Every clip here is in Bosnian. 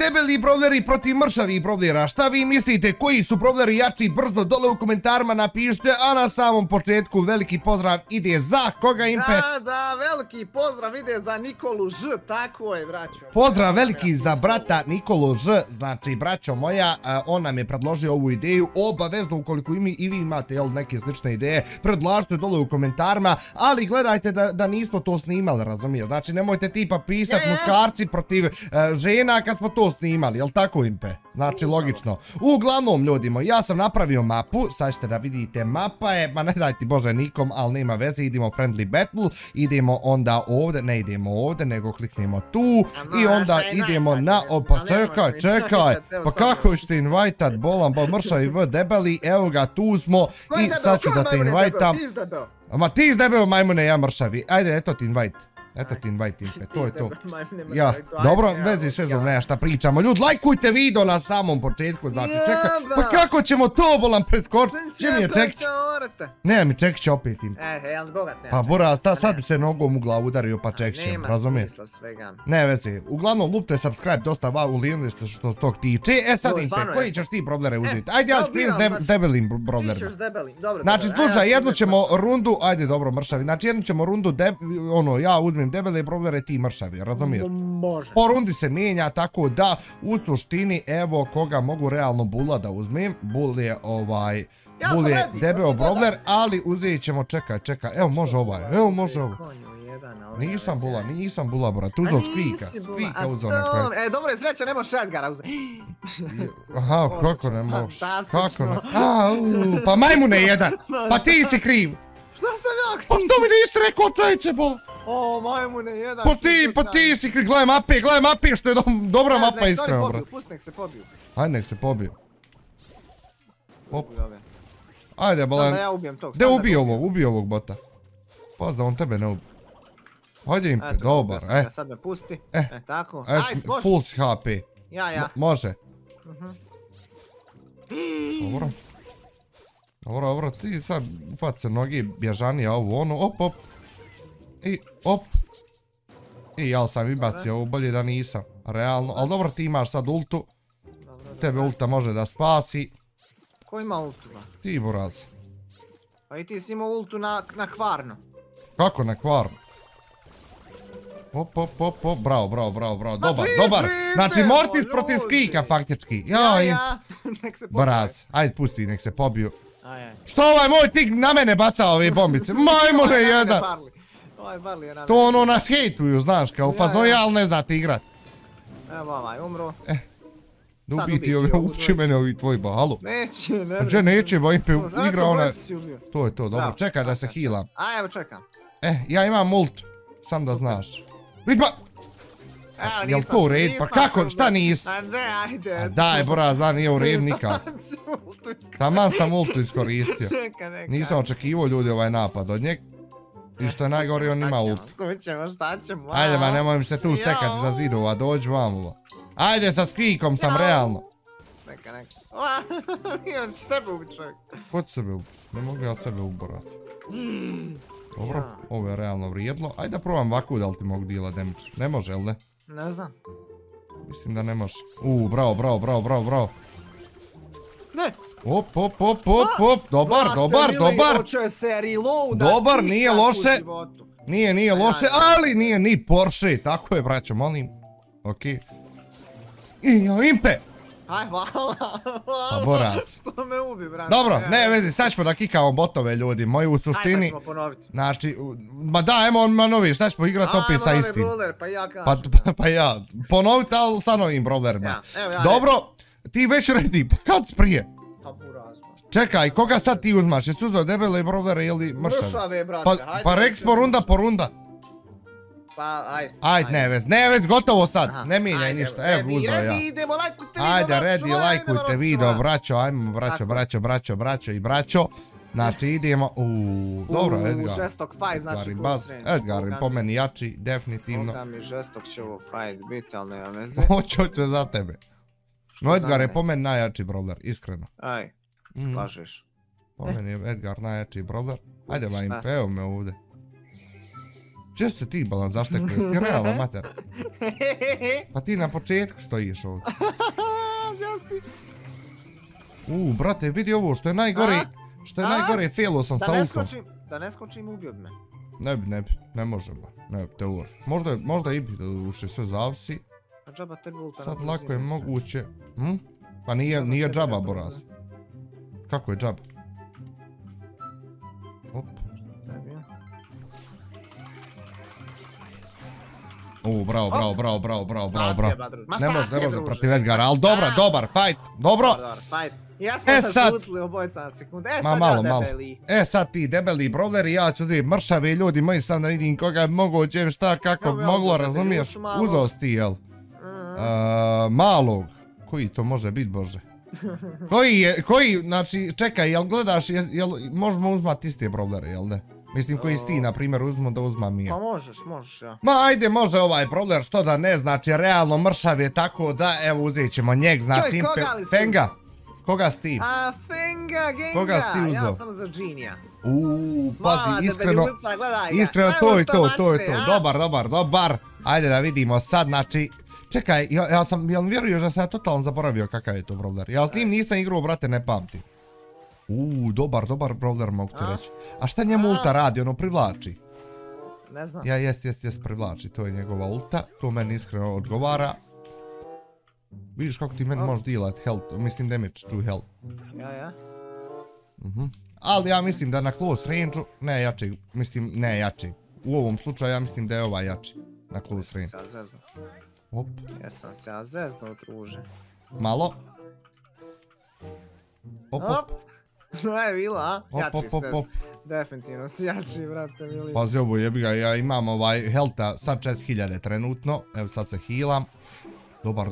debeli brawleri protiv mršavih brawlera. Šta vi mislite, koji su brawleri jači? Brzo dole u komentarima napišite, a na samom početku veliki pozdrav ide za koga, Impe? Da, veliki pozdrav ide za Nikolu Ž, tako je, braćo. Pozdrav veliki za brata Nikolu Ž, znači braćo moja, on nam je predložio ovu ideju, obavezno ukoliko i vi imate neke slične ideje, predlažite dole u komentarima, ali gledajte da nismo to snimali, razumiješ? Znači nemojte tipa pisat muškarci protiv žena kad smo to snimali, jel tako, Impe? Znači logično. Uglavnom ljudimo, ja sam napravio mapu, sad ćete da vidite, mapa je, ma ne dajte bože nikom, ali nema veze, idemo friendly battle, idemo onda ovdje, ne idemo ovdje, nego kliknemo tu i onda idemo na, pa čekaj, pa kako ćete invajtat, bolan, mršavi v debeli, evo ga, tu smo i sad ću da te invajtam. Ma ti izdebeo majmune, ja mršavi, ajde, eto ti invajt. Eto ti invite, Impe, to je to. Ja, dobro, vezi sve zbog nema šta pričamo. Ljudi, lajkujte video na samom početku, znači čekaj. Pa kako ćemo to bolan preskočiti? Gdje mi je čekić? Nema mi čekić opet, Impe. Pa Boraz, sad bi se nogom u glavu udario pa čekićem, razumiješ? Ne vezi, uglavnom lupte subscribe, dosta ulijeli ste što s tog tiče. E sad, Impe, koji ćeš ti brawlere uzeti? Ajde, ja ću prije s debelim brawlerima. Znači, slušaj, jednu ćemo rundu, ajde dobro mršavi, znači jednu ćemo rundu, ja uzmem debele brawlere, ti mršavi, razumiješ? Može. Po rundi se mijenja, tako da u suštini, evo koga mogu realno Bula da uzmem. Bul je debeo brawler, ali uzet ćemo, čekaj, evo može ovaj, Nisam Bula, brat, uzeo Squeaka uzeo na kraju. Dobro je sreća, ne možeš Edgara uzeti. Aha, kako ne možeš, kako ne, pa majmune jedan, pa ti si kriv. Šta sam ja kriv? Pa što mi nisi rekao, čajče, bol? O, majmune, jedan. Pa ti si kriv, gledaj mape, što je dobra mapa, iskreno, brat. Pusti, nek se pobiju. Ajde, nek se pobiju. Ajde, bolan. Da ja ubijem tog. Gde ubij ovog bota. Paz da on tebe ne ubije. Ajde, Impe, dobar, Sad me pusti, tako. Ajde, full si HP. Ja. Može. Dobro, ti sad ufat se nogi, bježanija ovu, op. I jel sam ibacio ovo, bolje da nisam, realno, ali dobro ti imaš sad ultu, tebe ulta može da spasi. Ko ima ultu? Ti, Boraz. Pa i ti si imao ultu na kvarno. Kako na kvarno? Bravo, dobar. Znači Mortis protiv Squeaka faktički. Ja, nek se pobiju. Boraz, ajde pusti, nek se pobiju. Što ovaj moj tik na mene baca ove bombice? Majmune jedan. To ono nas hejtuju, znaš, kao fazon, ali ne znate igrat. Evo ovaj, umro. Da ubiti ovi, uči mene ovi tvoji ba, halo. Neće, ne. Gdje neće, ba, Impe igra ona. To je to, dobro, čekaj da se healam. A evo čekam. Ja imam ult, sam da znaš. Vidba! Jel to u red? Pa kako, šta nis? A ne, ajde. Daj, Boraz, da nije u red nikak. Taman sam ultu iskoristio. Nisam očekivao ljudi ovaj napad od njeg. I što je najgore, on ima ult. Šta ćemo? Ajde, ma nemoj mi se tu štekati za zidova, dođi vam. Ajde, sa Squeakom sam realno. Neka. On će sebe ubiti čovjek. Ko će sebe ubiti? Ne mogu ja sebe uborat. Dobro, ovo je realno vrijedlo. Ajde da probam vaku da li ti mogu deala damage. Ne može, jel ne? Ne znam. Mislim da ne može. Bravo. Ne! Op, dobar. Dobar, nije loše. Nije loše, ali nije ni Porsche. Tako je, braćo, molim. Okej. Impe! Aj, hvala. Pa Boraz. Što me ubi, brate. Dobro, ne vezi, sad ćemo da kikamo botove, ljudi moji, u suštini. Ajde, ćemo ponoviti. Znači, ma da, ajmo novi, šta ćemo igrati opet sa istim. Ajmo novi brawler, pa ja kažem. Pa ja, ponoviti, ali sa novim brawlerima. Dobro, ti već ready, pa kad sprije? Pa Boraz. Čekaj, koga sad ti uzmaš? Jesi uzao debele brawlere ili mršave? Mršave, brate, Pa reks po runda. Pa, ajde. Ajde, ne već, gotovo sad, ne mijenjaj ništa, evo uzao ja. Idemo, lajkujte video, ajde, ready, lajkujte video, braćo, ajmo, braćo i braćo. Znači, idemo, dobro, Edgar. Žestok fight, znači Edgar je po meni jači, definitivno. Koga mi žestok će ovo fight biti, ali nema veze. Hoće za tebe. No, Edgar je po meni najjači brawler, iskreno. Aj, lažeš. Po meni je Edgar najjači brawler. Ajde, Impe, evo me ovdje. Gdje se ti balan zaštekao, jesi ti realna mater? Pa ti na početku stojiš ovdje. Gdje si? Brate, vidi ovo, što je najgore, failo sam sa ultom. Da ne skočim, ubio bi me. Ne možemo, ne teor. Možda i bi da duše, sve zavisi. A džaba tebi ulta. Sad lako je moguće. Pa nije džaba, Boraz. Kako je džaba? Op. Bravo. Ne može protiv Edgara, ali dobar, fight, dobro. Ja smo se šutili obojca na sekundu. Malo. Sad ti debeli brawleri, ja ću uzeti mršavi ljudi moji, sad da vidim koga je moguće, šta, kako moglo, razumiješ? Uzeo si ti, jel? Malog. Koji to može biti, Bože? Koji, znači, čekaj, jel gledaš, možemo uzmati iste brawlere, jel ne? Mislim, koji si ti, na primjer, uzmu da uzmam ja. Pa možeš, ja. Ma, ajde, može ovaj brawler, što da ne, znači, realno mršav je tako da, evo, uzet ćemo njeg, znači, Fenga. Koga si ti? Fenga, Genga. Koga si ti uzeo? Ja sam za Džinija. Pazi, iskreno, to je to. Dobar. Ajde da vidimo sad, znači, čekaj, jel vjeruješ da sam ja totalno zaboravio kakav je to brawler? Ja s njim nisam igrao, brate, ne pamtim. Dobar brawler mogu ti reći. A šta njemu ulta radi, ono privlači? Ne znam. Ja, jest privlači, to je njegova ulta, to meni iskreno odgovara. Vidiš kako ti meni možeš dealat health, mislim damage to health. Ja. Ali ja mislim da na close range-u, ne jači. U ovom slučaju ja mislim da je ovaj jači. Na close range. Jesam se ja zezno, druže. Malo. Op. Sve je bilo, a? Jači sve. Definitivno si jači, brate, mili. Pazi ovo, jebi ga, ja imam ovaj healtha sad 4000 trenutno. Evo sad se healam. Dobar.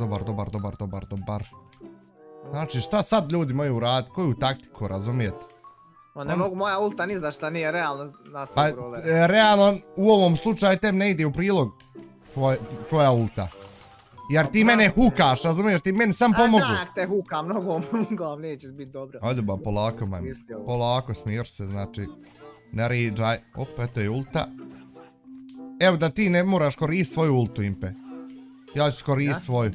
Znači, šta sad ljudi moji uraditi? Koju taktiku, razumijete? Ne mogu, moja ulta ni za šta nije realno na tvoj brawler. Pa, realno, u ovom slučaju tem ne ide u prilog tvoja ulta. Jer ti mene hukaš, razumiješ, ti meni sam pomogu. A tak te hukam, nogom, neće biti dobro. Ajde ba, polako man, polako smir se, znači, ne riđaj. Op, eto je ulta. Evo da ti ne moraš koristiti svoju ultu, Impe. Ja ću koristiti svoju.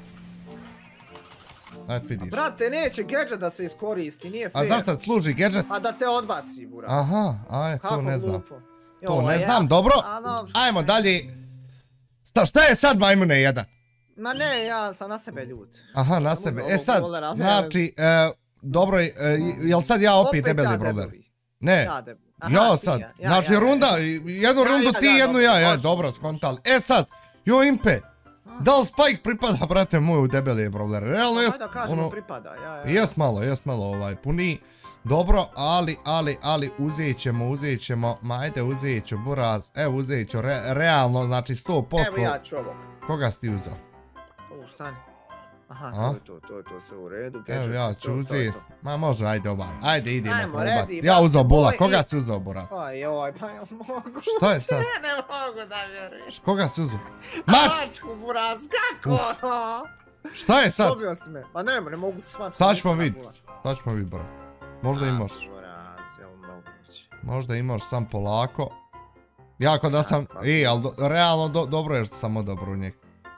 Ajde vidiš. Brate, neće gadget da se iskoristi, nije fair. A zašto ti služi gadget? A da te odbaci, burak. Aha, to ne znam. To ne znam, dobro. Ajmo dalje. Šta je sad, majmune jedan? Ma ne, ja sam na sebe ljud. Aha, na sebe. E sad, znači, dobro, jel sad ja opet debeli brawler? Ne, ja sad. Znači runda, jednu rundu ti, jednu ja, dobro, skontali. E sad, Impe, da li Spike pripada, brate moj, u debeli brawler? Realno jest, da kažemo pripada, ja. Jest malo ovaj puni. Dobro, ali uzet ćemo, ma ajde uzet ću, Buraz, evo uzet ću, realno, znači 100%. Evo ja ću ovog. Koga si ti uzeo? Stani. Aha, to sve u redu. Evo ja ću uzeti. Ma može, ajde ovaj. Ajde idemo probati. Ja uzeo Bula. Koga si uzeo, Buraz? Ojoj, pa ja mogu. Što je sad? Ne mogu da vjeruješ. Koga si uzeo? Mač! Mačku, Buraz, kako? Šta je sad? Dobio si me. Ma ne mogu ti smačiti. Sad ćemo vidjeti, Buraz. Možda imaš. Buraz, jel moguće? Možda imaš sam polako. Jako da sam, ali realno dobro je što sam odabro njeg.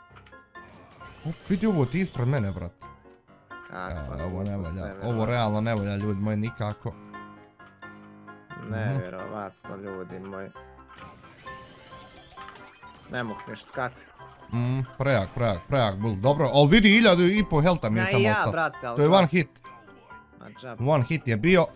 Vidi ovo ti ispred mene, brat. Ovo ne valja, ovo realno ne valja, ljudi moji, nikako. Nevjerovatno, ljudi moji. Ne mogu nešto, kak? Prejak, bul, dobro, ali vidi 1500 healtha mi je samo ostao. To je one hit. One hit je bio.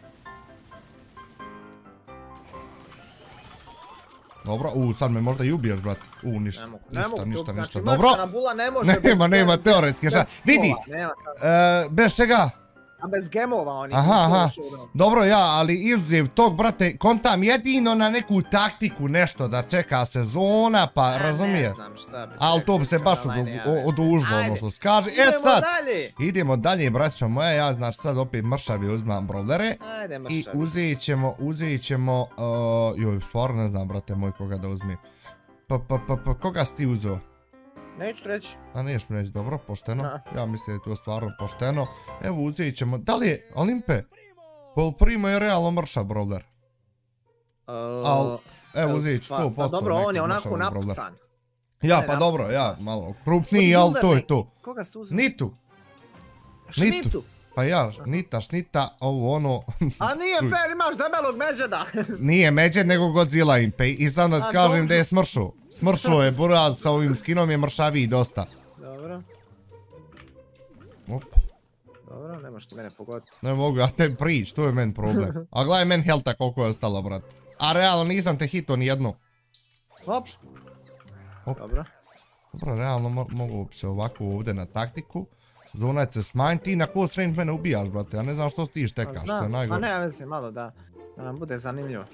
Dobro, sad me možda i ubiješ, brate. Ništa, dobro. Nema teoretske šta. Vidi, bez čega? A bez gemova oni. Aha, dobro ali izuzev tog, brate, kontam jedino na neku taktiku nešto da čeka sezona, pa razumije. Ne znam šta bi. Ali to bi se baš odužilo ono što se kaže. E sad, idemo dalje, braćo moja, ja znači sad opet mršavi uzmam brawlere. I uzet ćemo, joj, stvarno ne znam, brate moj, koga da uzmem. Koga si ti uzeo? Neću reći. A niješ mi reći, dobro, pošteno. Ja mislim da je to stvarno pošteno. Evo uzet ćemo, da li je Olimpe? Pol Primo je realno mršav brawler. Evo uzet ću 100%. Pa dobro, on je onako napucan. Ja, pa dobro, ja, malo krupniji, ali to je to. Koga ste uzeli? Nitu. Šnitu? Pa ja, Nita, Šnita, ovo ono... A nije fair, imaš debelog Međeda. Nije Međed, nego Godzilla Impe. I sad da kažem da je smršao. Smršao je, buraz sa ovim skinom je mršaviji dosta. Dobro. Op. Dobro, nemaš ti mene pogoditi. Ne mogu, a te prić, to je men problem. A gledaj men helta koliko je ostalo, brat. A realno nisam te hito ni jedno. Hop. Dobro. Dobro, realno mogu se ovako ovdje na taktiku. Zonaj se smanj, ti na close range mene ubijaš, brate, ja ne znam što ti štekaš, što je najgore. Pa ne, ja mislim malo da nam bude zanimljivo.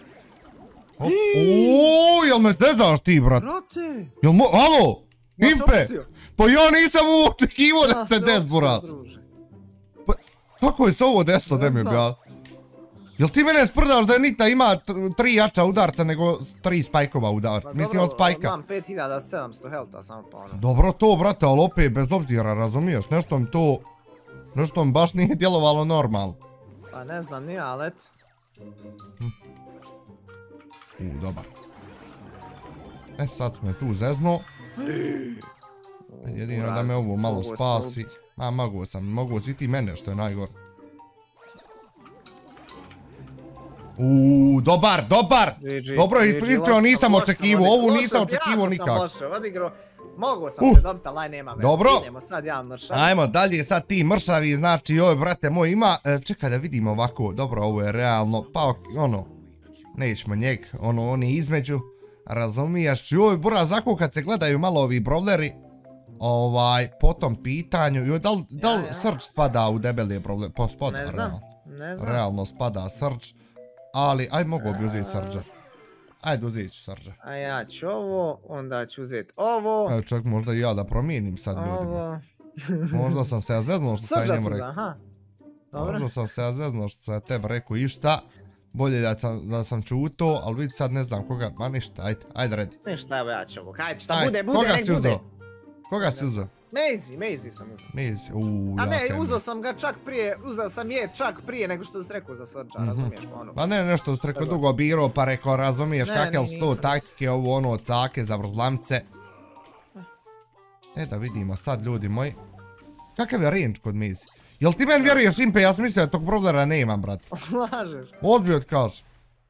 Ooooo, jel me ne znaš ti, brate? Brate! Jel alo, Impe, pa ja nisam očekivao da se des, buraz. Pa, kako je se ovo desilo, da mi objavio? Jel ti mene sprdaš da Nita ima 3 jača udarca nego 3 spajkova udarca? Mislim od spajka. Imam 5700 helta samo pa ono. Dobro to, brate, ali opet bez obzira, razumiješ? Nešto mi to... Nešto mi baš nije djelovalo normalno. Pa ne znam, nije, ali et. Dobar. E, sad smo tu zezno. Jedino da me ovo malo spasi. Ma, mogu si ti mene, što je najgore. Dobar! Dobro, ispričao, nisam očekivao, ovu nisam očekivao nikako. Mogu sam te dobiti, ali nema veze. Dobro. Idemo sad ja mršavi. Ajmo dalje, sad ti mršavi, znači oj brate moj ima, čekaj da vidimo ovako, dobro ovo je realno, pa ono, nećemo njeg, ono oni između, razumiješ, joj buraz, zako kad se gledaju malo ovi brawleri, po tom pitanju, joj da li Surge spada u debelije brawler, po spada, realno. Ne znam. Realno spada Surge, ali aj mogu bi uzeti Surge. Ajde, uzet ću Surge. A ja ću ovo, onda ću uzeti ovo. Evo čak možda i ja da promijenim sad ljudima. Možda sam se ja zeznuo što sam njemu rekao. Aha. Možda sam se ja zeznuo što sam tebi rekao išta. Bolje da sam čuto, ali vidi sad ne znam koga, ma ništa, ajde redi. Ništa, evo ja ću ovo, hajde šta bude, nek bude. Koga si uzeo? Maisie sam uzeo. Maisie, a ne, uzeo sam ga čak prije, uzeo sam je čak prije nego što si rekao za Surge'a, razumiješ pa ono. Pa ne, nešto si rekao dugo birao pa rekao razumiješ kakve su to taktike, ovo ono cake za vrzlamce. Da vidimo sad ljudi moji. Kakav je range kod Maisie? Jel ti meni vjeruješ Impe, ja sam mislio da tog brawlera nemam, brat. Lažeš. Ozbiljno ti kažeš.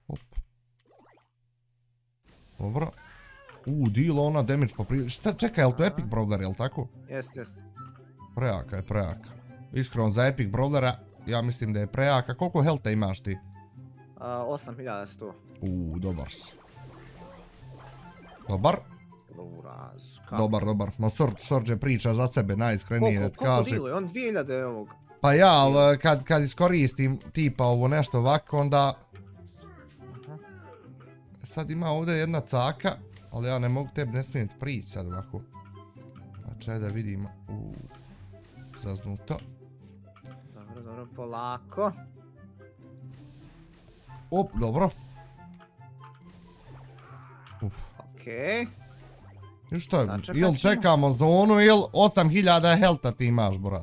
Dobro. Deal ona damage poprilično. Šta, čekaj, jel to epic brawler, jel tako? Jest. Prejaka je, prejaka. Iskreno, za epic brawlera, ja mislim da je prejaka. Koliko healtha imaš ti? 8100. Dobar si. Dobar. Dobar. Ma Surge priča za sebe, najiskrenije da ti kažem. Koliko bilo? On 2000 ovog. Pa ja, ali kad iskoristim tipa ovo nešto ovako, onda... Sad ima ovdje jedna caka, ali ja ne mogu tebi, ne smijem prići sad ovako. Znači, da vidimo. Zaznuto. Dobro, polako. Dobro. Okej. I što je, ili čekamo zonu ili 8000 healtha ti imaš, brat.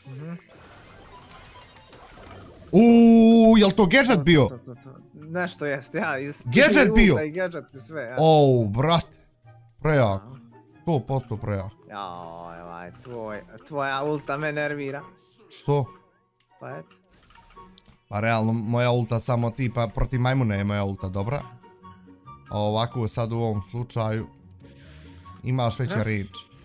Jel to gadget bio? Nešto jest, ja. Gadget bio? Gadget i sve, ja. Brat. Prejak. 100% prejak. Joj, tvoja ulta me nervira. Što? Pa et. Pa realno, moja ulta samo tipa protiv majmuna je moja ulta, dobra. A ovako sad u ovom slučaju imaš veći range.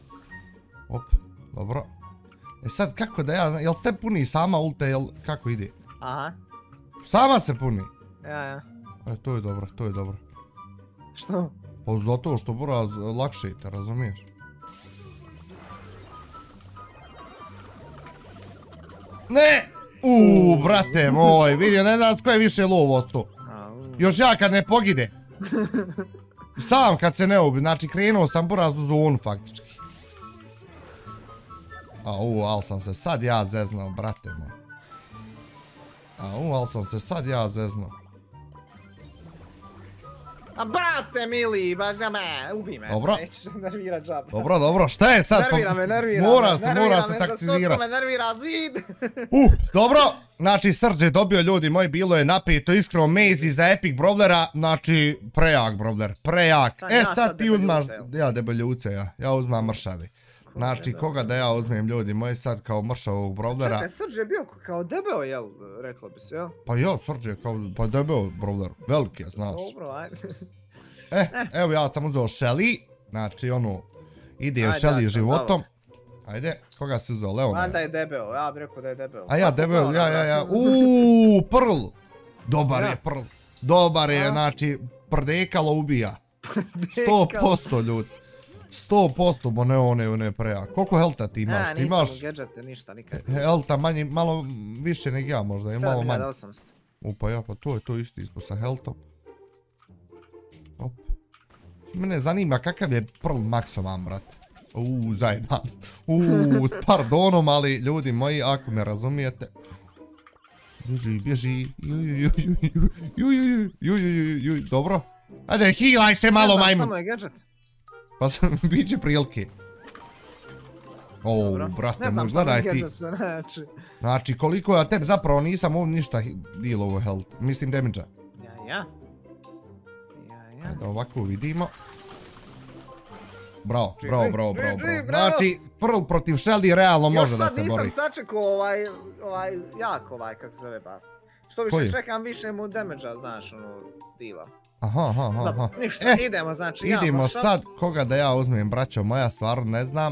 Dobro. Sad kako da ja, jel ste puni sama ulta, jel kako ide? Aha. Sama se puni? Ja. To je dobro. Što? Pa zato što buraz lakše te, razumiješ? Ne! Brate moj, vidio, ne znam ko je više lov ostao. Još ja kad ne pogide. Sam kad se ne ubi, znači krenuo sam buraz u zonu faktički. Ali sam se sad ja zeznao, brate moj. Ali sam se sad ja zeznao. A brate mili, ba da me, ubi me. Dobro. Neću se nervirat džaba. Dobro, šta je sad? Mora se takcizirat. Me nervira zid. Dobro. Znači, Srđe dobio, ljudi moji, bilo je napeto, iskreno, Mezi za Epic Brawlera, znači, prejak Brawler, prejak. Sad ti uzmaš, ja debeljuce, ja uzmam mršavi. Znači, koga da ja uzmem, ljudi moji, sad kao mršavog Brawlera. Čekaj, Srđe je bio kao debeo, jel, reklo bi se, jel? Pa ja, Srđe je kao, pa debeo Brawler, veliki je, znaš. Dobro, ajde. Evo ja sam uzeo Shelly, znači ono, ide Shelly životom. Ajde, koga si uzeo, Leona? Mada je debeo, ja bih rekao da je debeo. A ja debeo, ja. Pearl! Dobar je Pearl. Dobar je, znači, prdekalo ubija. 100% ljudi. 100%, bo ne one prejak. Koliko helta ti imaš? Ti imaš... Nisam u gadžete, ništa, nikad. Helta manje, malo više nego ja možda, je malo manje. 7800. Upa ja, pa to je to isto ispod sa heltom. Op. Mene zanima kakav je Pearl maksovan, brat. Zajeban. S pardonom, ali ljudi moji, ako me razumijete. Bježi. Dobro. Ajde, healaj se malo, majmun. Samo je gadžet. Pa sam, bit će prilike. Brate, moj, gledaj ti. Znači, koliko ja tebi zapravo nisam ovdje ništa dealovo health. Mislim damage-a. Ja. Ajde, ovako vidimo. Bravo. Znači, Pearl protiv Shelly realno može da se bori. Još sad nisam sačekao kak se zove ba. Što više čekam, više mu damage-a, znaš, ono, diva. Aha. Ništa, idemo, znači ja. Idemo sad, koga da ja uzmem, braćo moja, stvarno ne znam.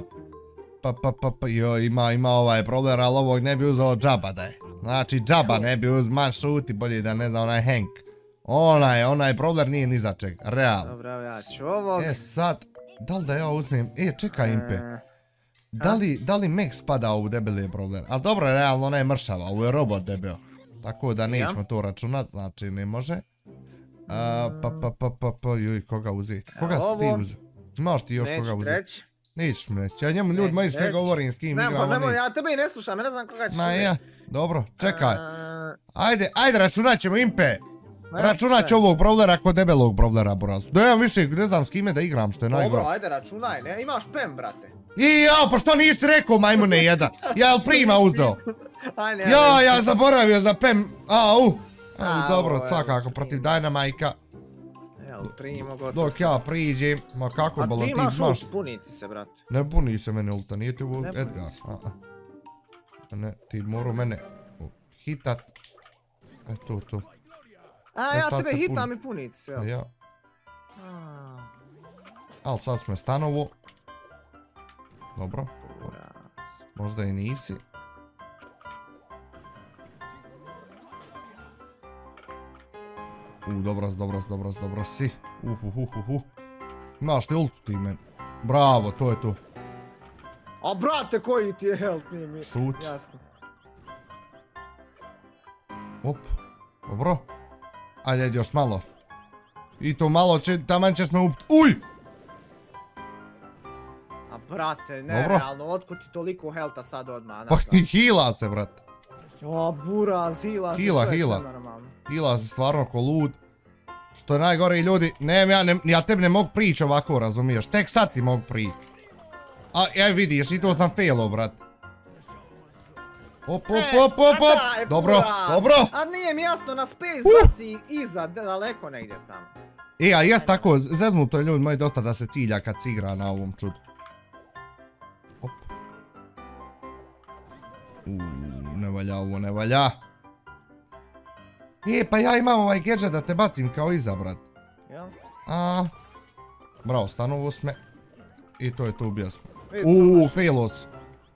Ima ovaj Brawler, ali ovog ne bi uzeo džaba da je. Znači, džaba ne bi uzman šuti, bolje da ne znam, onaj Hank. Onaj Brawler nije ni za čeg, realno. Dobro, ja ću ovog. Sad, da li da ja uzmem, čekaj Impe. Da li Meg spada u debeli Brawler? Ali dobro, realno ona je mršava, ovo je robot debel. Tako da nećemo to računat, znači ne može. Koga uzeti? Koga si ti uzeti? Imaš ti još koga uzeti? Neću reći. Nećeš mi reći, ja njemu ljudi moji sve govorim s kim igramo. Nemoj, ja tebe i ne slušam, ja ne znam koga ćeš uzeti. Dobro, čekaj. Ajde, računat ćemo Impe. Računat ću ovog Brawlera kod debelog Brawlera, boraz. Da ja više ne znam s kime da igram, što je najgore. Dobro, ajde računaj, ne, imaš PEM, brate. Pa što nisi rekao, majmune jedan? Ja jel prima uzeo? Ja zaboravio za PEM, dobro, svakako, protiv Dynamite-a. Jel, primo, gotovo. Dok ja priđem, ma kako bolo ti imaš? A ti imaš ult, puni ti se, brate. Ne puni se mene ulta, nije ti ovo Edgar. Ne, ti moru mene hitat. To. Ja tebe hitam i puni ti se, jel? Ja. Ali sad sme stanovo. Dobro. Možda i nisi. Dobro si. Imaš li ultu ti men? Bravo, to je to. A brate, koji ti je health nije mi? Šut. Jasno. Dobro. Ajde, još malo. I to malo, taman ćeš me upiti. Uj! A brate, nerealno, otkud ti toliko healtha sad odmah? Pa hila se, brate. O, buraz, hila se. Hila se stvarno ko lud. Što je najgore i ljudi, ja tebi ne mogu prići ovako, razumiješ? Tek sad ti mogu prići. Vidiš, i to sam failo, brate. Dobro. A nije mi jasno, na space baci iza, daleko negdje tamo. A jes tako, zeznuto je ljudi moji dosta da se cilja kad se igra na ovom čudu. Ne valja. Pa ja imam ovaj gadget da te bacim kao iza, brat. Jel? Bravo, stanovo sme. I to je to, ubija smo. Pelos.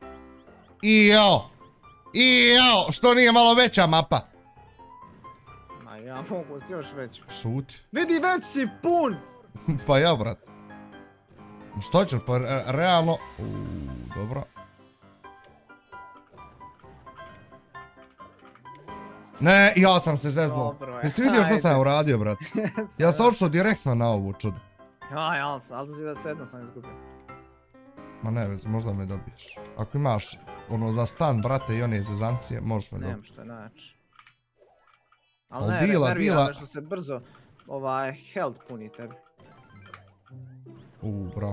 Što nije malo veća mapa? Ma ja mogu si još veću. Šuti. Vidi, već si pun! Pa ja, brat. Što ćeš, pa realno... Dobro. Ne, ja sam se zeznuo. Jeste vidio što sam uradio, brat? Ja sam odšao direktno na ovu čudu. Ali svejedno sam izgubio. Ma ne vez, možda me dobiješ. Ako imaš ono za stan, brate, i one zezancije, možeš me dobiti. Nemam što je naći. Ali ne, nervira me što se brzo health puni tebi. Bro.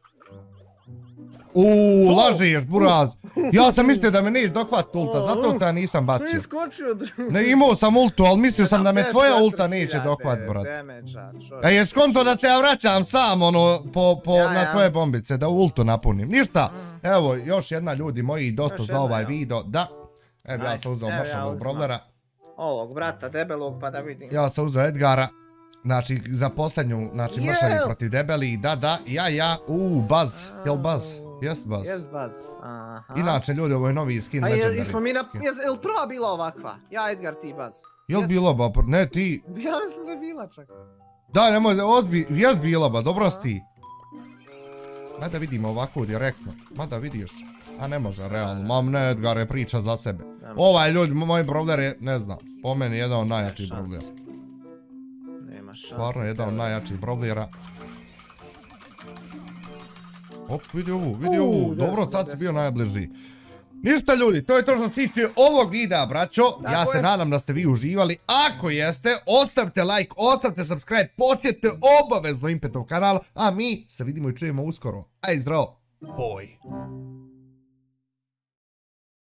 Lažeš, buraz. Ja sam mislio da me neš dohvat ulta, zato ta nisam bacio. Što je skočio drugi? Ne, imao sam ultu, ali mislio sam da me tvoja ulta neće dohvat, brat. Je skonto da se ja vraćam sam, ono, na tvoje bombice, da ultu napunim. Ništa, evo, još jedna ljudi moji, dosta za ovaj video, da. Evo, ja sam uzeo mašanog brawlera. Ovog brata debelog, pa da vidim. Ja sam uzeo Edgara. Znači, za posljednju, znači, mršavi protiv debeli, da, Buzz, jel Buzz? Jest Buzz. Jest Buzz, aha. Inače, ljudi, ovo je novi skin, legendary. Jel prva bila ovakva? Ja, Edgar, ti Buzz. Jel bila ba, ne ti? Ja mislim da je bila čak. Da, nemoj, jest bila ba, dobro si ti. Ajde da vidimo ovako direktno, mada vidiš. A ne može, realno, mam ne, Edgar je priča za sebe. Ovaj ljudi, moj brawler je, ne znam, po meni jedan od najjačih brawlera. Stvarno, jedan od najjačih brawlera. Op, vidi ovu, dobro, sad si bio najbliži. Ništa ljudi, to je to što se tiče ovog videa, braćo. Ja se nadam da ste vi uživali. Ako jeste, ostavite like, ostavite subscribe, posjetite obavezno Impetov kanal, a mi se vidimo i čujemo uskoro. Aj zdravo, boj.